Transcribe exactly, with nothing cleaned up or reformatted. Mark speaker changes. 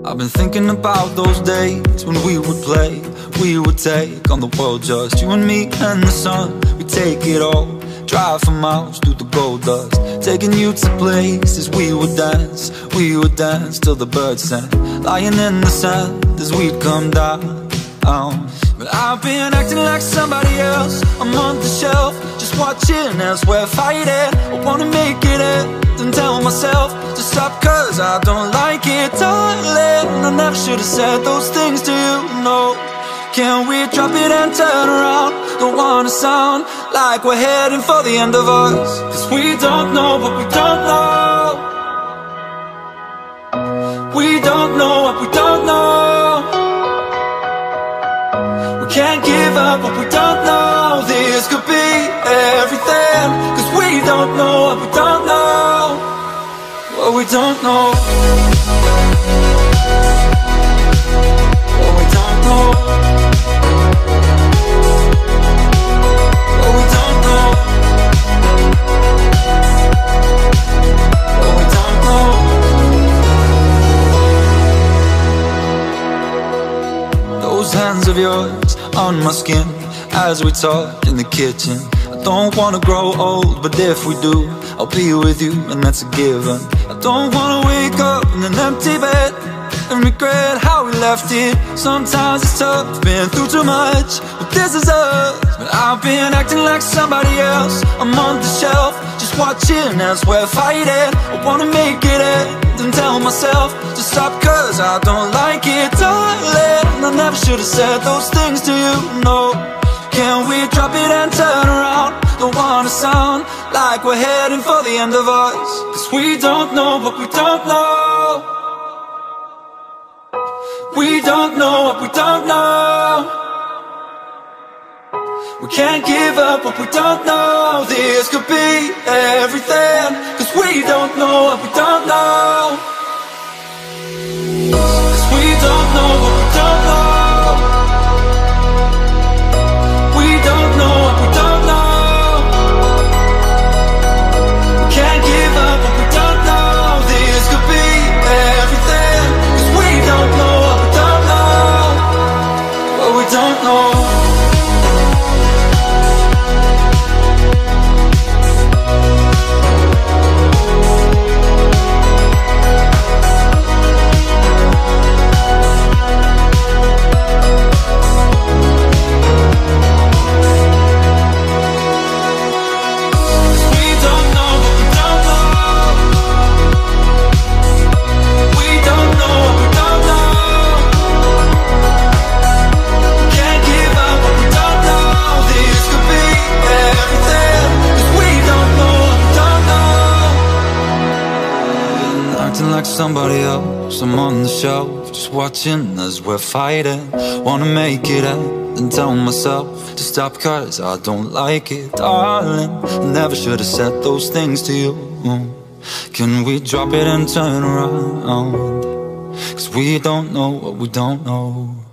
Speaker 1: I've been thinking about those days when we would play, we would take on the world, just you and me and the sun. We'd take it all, drive for miles through the gold dust, taking you to places we would dance, we would dance till the birds sang, lying in the sand as we'd come down. But I've been acting like somebody else, I'm on the shelf, just watching as we're fighting. I wanna make it end and tell myself to stop, cause I don't like it, darling. I never should've said those things to you, no. Can we drop it and turn around? Don't wanna sound like we're heading for the end of us, cause we don't know what we don't know. We don't know what we don't know. We can't give up what we don't know. This could be everything, cause we don't know what we don't know. What we don't know. What we don't know. What we don't know. What we don't know. Those hands of yours on my skin as we talk in the kitchen. I don't wanna grow old, but if we do, I'll be with you, and that's a given. I don't wanna wake up in an empty bed and regret how we left it. Sometimes it's tough, been through too much, but this is us. But I've been acting like somebody else, I'm on the shelf, just watching as we're fighting. I wanna make it end and tell myself to stop, cause I don't like it, darling. I never should've said those things to you, no. Can we drop it and turn around? Don't wanna sound like we're heading for the end of us, cause we don't know what we don't know. We don't know what we don't know. We can't give up what we don't know. This could be everything, cause we don't know what we don't know. Cause we don't know what we don't know. We don't know what we don't know. We can't give up what we don't know. This could be everything, cause we don't know what we don't know. What we don't know. Like somebody else, I'm on the shelf, just watching as we're fighting. Wanna make it end and tell myself to stop, cause I don't like it, darling. I never should've said those things to you. Can we drop it and turn around? Cause we don't know what we don't know.